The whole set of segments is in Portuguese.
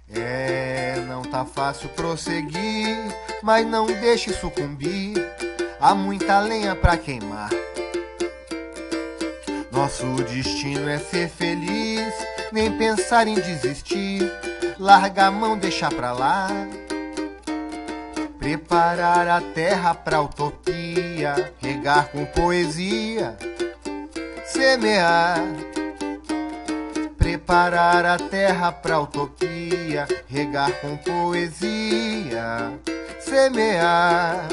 Não tá fácil prosseguir, mas não deixe sucumbir. Há muita lenha pra queimar. Nosso destino é ser feliz, nem pensar em desistir. Larga a mão, deixa pra lá. Preparar a terra pra utopia, regar com poesia, semear. Preparar a terra pra utopia, regar com poesia, semear.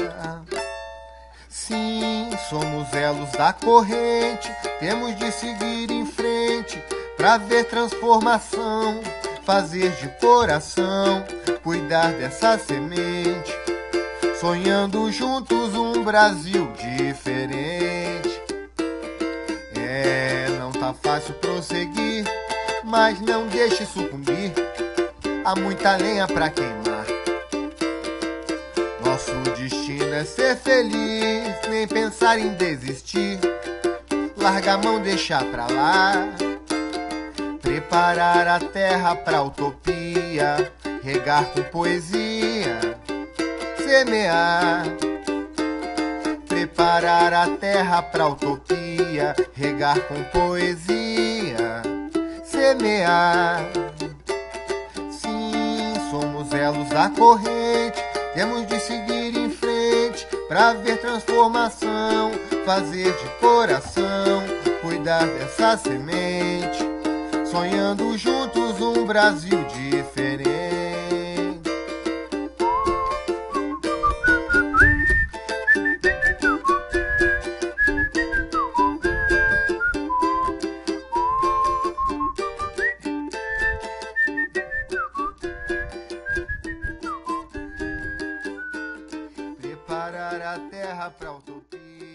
Sim, somos elos da corrente, temos de seguir em frente pra ver transformação, fazer de coração, cuidar dessa semente, sonhando juntos um Brasil diferente. Não tá fácil prosseguir, mas não deixe sucumbir. Há muita lenha pra queimar. Nosso destino é ser feliz, nem pensar em desistir. Larga a mão, deixa pra lá. Preparar a terra pra utopia, regar com poesia, semear. Preparar a terra pra utopia, regar com poesia, semear. Sim, somos elos da corrente, temos de seguir em frente pra ver transformação, fazer de coração, cuidar dessa semente, sonhando juntos um Brasil diferente. Preparar a terra pra utopia.